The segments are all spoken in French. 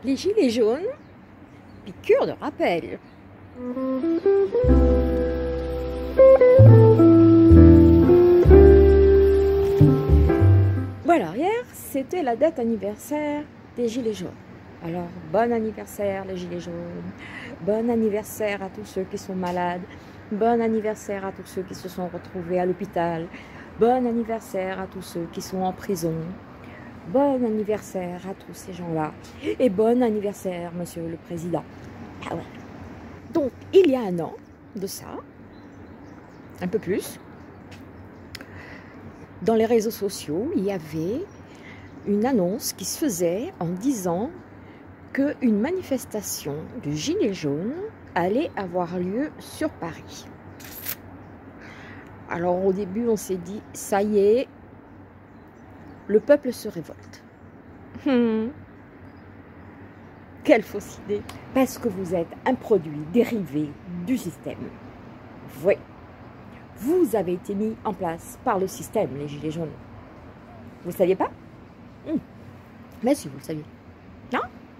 Les gilets jaunes, piqûre de rappel. Voilà, hier, c'était la date anniversaire des gilets jaunes. Alors, bon anniversaire les gilets jaunes, bon anniversaire à tous ceux qui sont malades, bon anniversaire à tous ceux qui se sont retrouvés à l'hôpital, bon anniversaire à tous ceux qui sont en prison, bon anniversaire à tous ces gens-là, et bon anniversaire, Monsieur le Président. Ah ouais. Donc, il y a un an de ça, un peu plus, dans les réseaux sociaux, il y avait une annonce qui se faisait en disant qu'une manifestation de gilets jaunes allait avoir lieu sur Paris. Alors au début, on s'est dit, ça y est, le peuple se révolte. Quelle fausse idée! Parce que vous êtes un produit dérivé du système. Oui, vous avez été mis en place par le système, les gilets jaunes. Vous ne saviez pas? Mais si, vous le saviez. Non?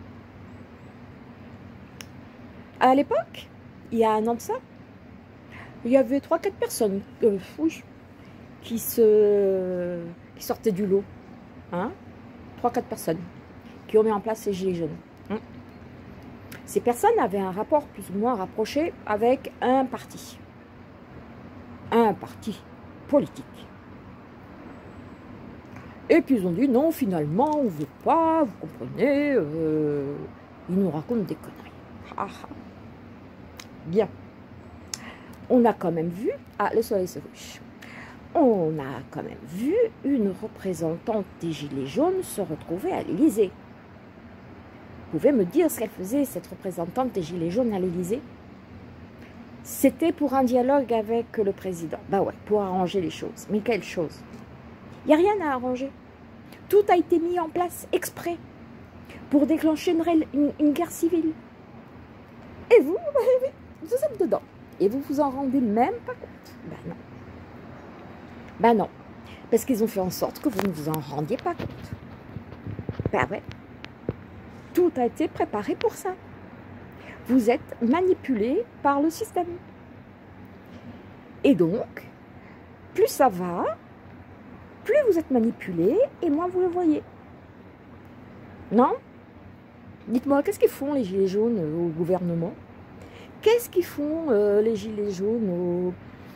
À l'époque, il y a un an de ça, il y avait 3-4 personnes qui sortaient du lot. Hein? 3-4 personnes qui ont mis en place ces gilets jaunes. Ces personnes avaient un rapport plus ou moins rapproché avec un parti politique. Et puis ils ont dit non, finalement, on ne veut pas, vous comprenez, ils nous racontent des conneries. Bien. On a quand même vu, le soleil se couche, on a quand même vu une représentante des Gilets jaunes se retrouver à l'Élysée. Vous pouvez me dire ce qu'elle faisait, cette représentante des Gilets jaunes à l'Élysée? C'était pour un dialogue avec le président. Bah ouais, pour arranger les choses. Mais quelle chose? Il n'y a rien à arranger. Tout a été mis en place exprès pour déclencher une guerre civile. Et vous êtes dedans. Et vous vous en rendez même pas compte. Ben non. Ben non. Parce qu'ils ont fait en sorte que vous ne vous en rendiez pas compte. Ben ouais. Tout a été préparé pour ça. Vous êtes manipulé par le système. Et donc, plus ça va, plus vous êtes manipulé et moins vous le voyez. Non? Dites-moi, qu'est-ce qu'ils font les gilets jaunes au gouvernement? Qu'est-ce qu'ils font les gilets jaunes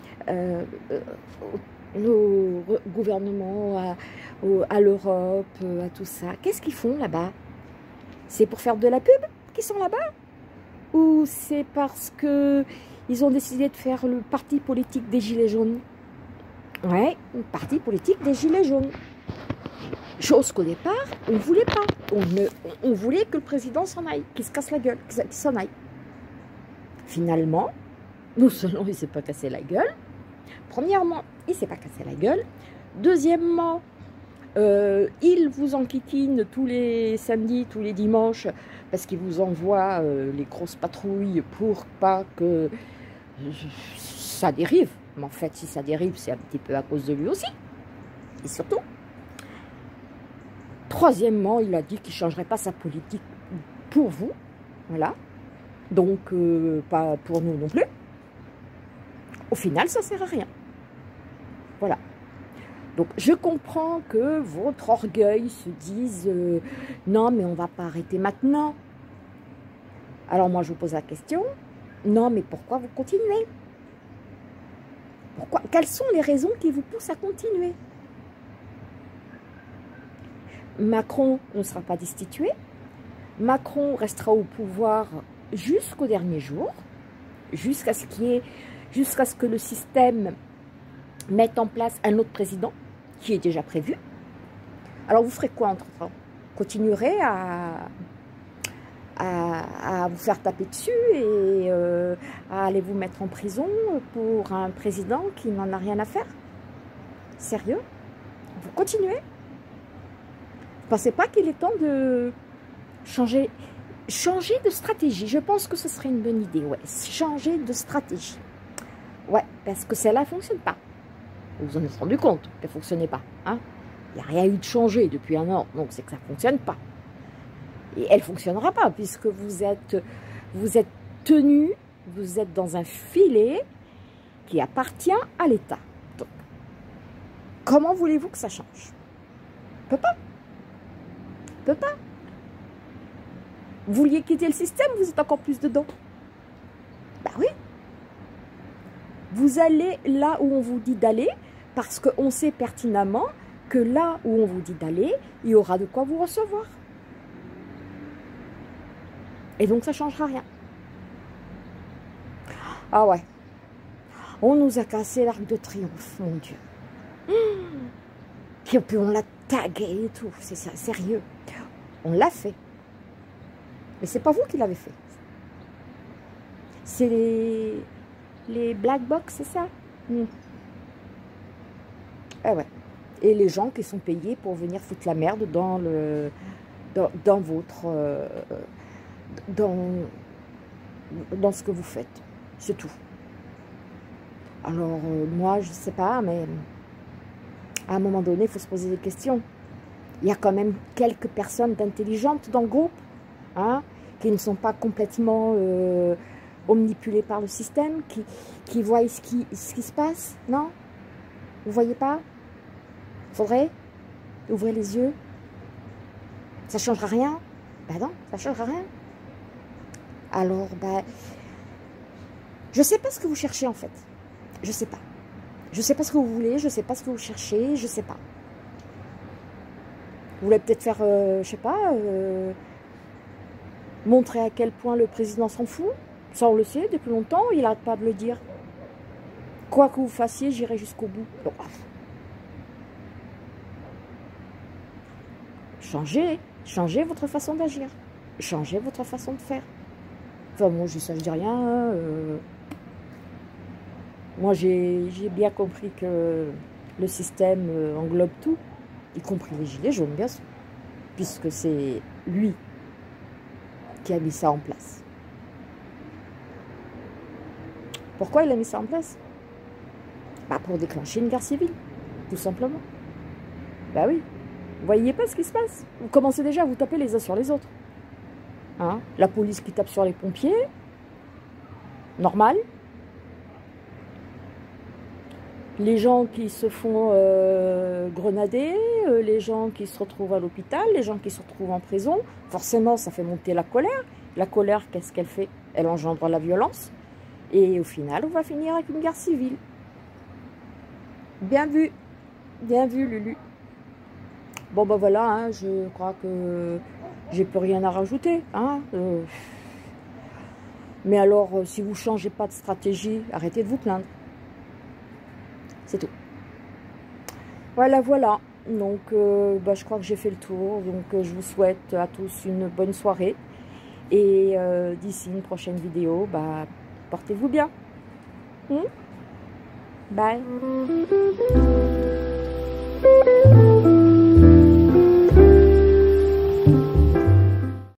au gouvernement, à l'Europe, à tout ça? Qu'est-ce qu'ils font là-bas? C'est pour faire de la pub qu'ils sont là-bas? Ou c'est parce qu'ils ont décidé de faire le parti politique des gilets jaunes? Ouais, le parti politique des gilets jaunes. Chose qu'au départ, on ne voulait pas. On voulait que le président s'en aille, qu'il se casse la gueule, qu'il s'en aille. Finalement, non seulement il ne s'est pas cassé la gueule, premièrement, il ne s'est pas cassé la gueule, deuxièmement, il vous enquiquine tous les samedis, tous les dimanches, parce qu'il vous envoie les grosses patrouilles pour pas que ça dérive. Mais en fait, si ça dérive, c'est un petit peu à cause de lui aussi. Et surtout, troisièmement, il a dit qu'il ne changerait pas sa politique pour vous. Voilà. Donc, pas pour nous non plus. Au final, ça ne sert à rien. Voilà. Donc, je comprends que votre orgueil se dise non, mais on ne va pas arrêter maintenant. Alors, moi, je vous pose la question. Non, mais pourquoi vous continuez? Pourquoi? Quelles sont les raisons qui vous poussent à continuer? Macron ne sera pas destitué. Macron restera au pouvoir jusqu'au dernier jour, jusqu'à ce que le système mette en place un autre président qui est déjà prévu. Alors vous ferez quoi entre-temps? Continuerez à vous faire taper dessus et à aller vous mettre en prison pour un président qui n'en a rien à faire? Sérieux? Vous continuez? Vous ne pensez pas qu'il est temps de changer de stratégie? Je pense que ce serait une bonne idée, ouais. Changer de stratégie. Ouais, parce que celle-là ne fonctionne pas. Vous vous en êtes rendu compte qu'elle ne fonctionnait pas. Hein? Il n'y a rien eu de changé depuis un an, donc c'est que ça ne fonctionne pas. Et elle ne fonctionnera pas, puisque vous êtes tenu, vous êtes dans un filet qui appartient à l'État. Donc, comment voulez-vous que ça change? Peut pas. Peut pas. Vous vouliez quitter le système, vous êtes encore plus dedans. Ben oui. Vous allez là où on vous dit d'aller, parce qu'on sait pertinemment que là où on vous dit d'aller, il y aura de quoi vous recevoir. Et donc ça ne changera rien. Ah ouais. On nous a cassé l'Arc de Triomphe, mon Dieu. Puis on l'a tagué et tout. C'est ça, sérieux. On l'a fait. Mais c'est pas vous qui l'avez fait. C'est les black box, c'est ça? Ah ouais. Et les gens qui sont payés pour venir foutre la merde dans votre... dans ce que vous faites. C'est tout. Alors, moi, je ne sais pas, mais à un moment donné, il faut se poser des questions. Il y a quand même quelques personnes intelligentes dans le groupe, hein, qui ne sont pas complètement omnipulées par le système, qui voient ce qui se passe, non? Vous voyez pas? Faudrait ouvrir les yeux. Ça ne changera rien? Ben non, ça ne changera rien. Alors, ben, je ne sais pas ce que vous cherchez en fait. Je ne sais pas. Je ne sais pas ce que vous voulez, je ne sais pas ce que vous cherchez, je ne sais pas. Vous voulez peut-être faire, je ne sais pas, montrer à quel point le président s'en fout. Ça, on le sait depuis longtemps, il n'arrête pas de le dire. Quoi que vous fassiez, j'irai jusqu'au bout. Donc, changez votre façon d'agir. Changez votre façon de faire. Enfin, moi, je dis rien. Moi, j'ai bien compris que le système englobe tout, y compris les gilets jaunes, bien sûr, puisque c'est lui qui a mis ça en place. Pourquoi il a mis ça en place? Bah, pour déclencher une guerre civile, tout simplement. Bah oui, vous voyez pas ce qui se passe. Vous commencez déjà à vous taper les uns sur les autres. Hein? La police qui tape sur les pompiers, normal. Les gens qui se font grenader, les gens qui se retrouvent à l'hôpital, les gens qui se retrouvent en prison, forcément ça fait monter la colère. La colère, qu'est-ce qu'elle fait? Elle engendre la violence. Et au final, on va finir avec une guerre civile. Bien vu, Lulu. Bon ben voilà, hein, je crois que j'ai plus rien à rajouter. Hein, mais alors, si vous ne changez pas de stratégie, arrêtez de vous plaindre. C'est tout. Voilà. Donc, bah, je crois que j'ai fait le tour. Donc, je vous souhaite à tous une bonne soirée. Et d'ici une prochaine vidéo, bah, portez-vous bien. Bye.